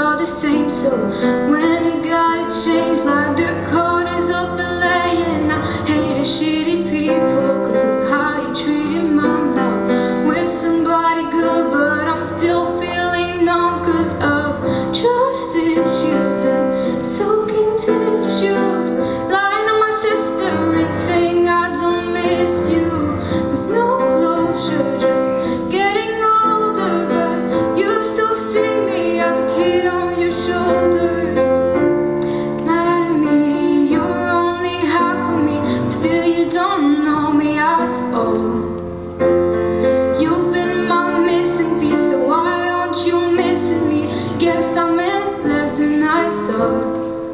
all the same. So when you gotta change like the corners of LA, and I hate the shitty people cause of how you treated mom. Now with somebody good, but I'm still feeling numb cause of trust issues and soaking tissues. Lying to my sister and saying I don't miss you with no closure, just getting older, but you still see me as a kid on your shoulders. Lie to me, you're only half of me, but still you don't know me at all. You've been my missing piece, so why aren't you missing me? Guess I meant less than I thought.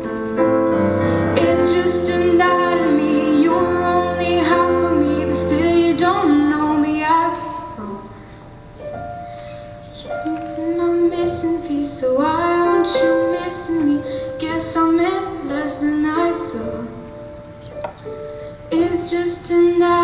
It's just anatomy, you're only half of me, but still you don't know me at all. You've been my missing piece, so why aren't you missing me? Guess I meant less than I thought. It's just anatomy.